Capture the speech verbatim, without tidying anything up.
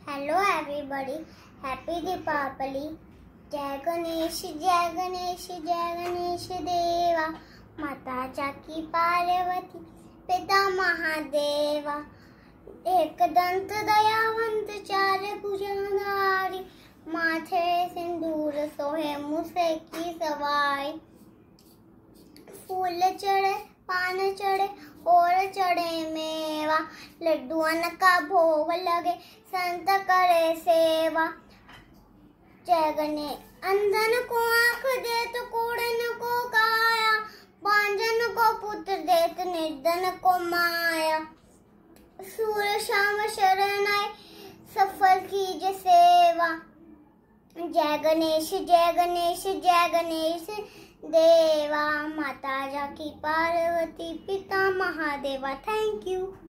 Hello everybody, happy Deepawali. जय गणेश जय गणेश जय गणेश देवा, माता जाकी पार्वती पिता महादेवा। एक दंत दयावंत चार भुजधारी, माथे सिंदूर सोहे मुसे की सवाई। फूल चढ़े पान चढ़े और चढ़े मेवा, लड्डुअन का भोग लगे संत करे सेवा। जय गणेश अंधन को आँख दे तो कूड़न को काया, बांझन को पुत्र दे तो निर्धन को माया। सूर्य शाम शरण आए सफल कीजे सेवा। जय गणेश जय गणेश जय गणेश देवा, माता जाकी पार्वती पिता महादेवा। Thank you.